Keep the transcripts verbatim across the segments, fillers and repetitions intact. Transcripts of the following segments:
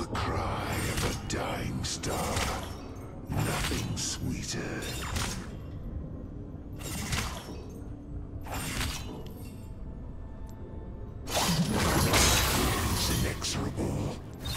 cry of a dying star. Nothing sweeter. It's inexorable.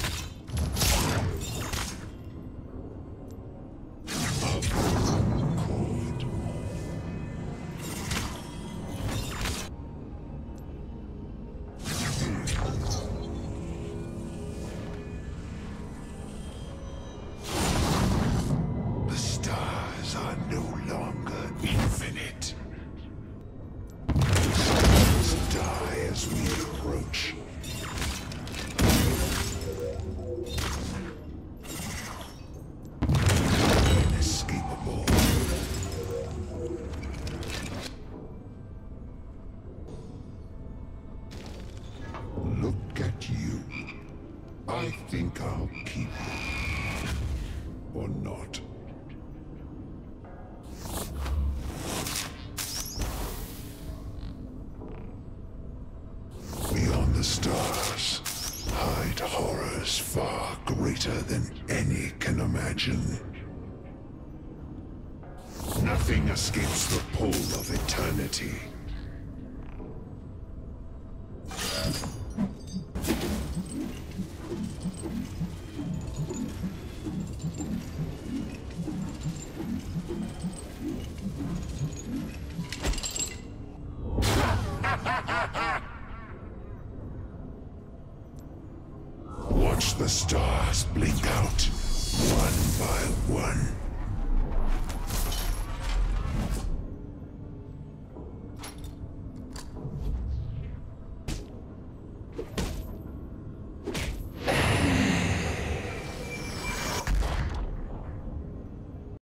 I think I'll keep it. Or not. Beyond the stars, hide horrors far greater than any can imagine. Nothing escapes the pull of eternity. Watch the stars blink out, one by one.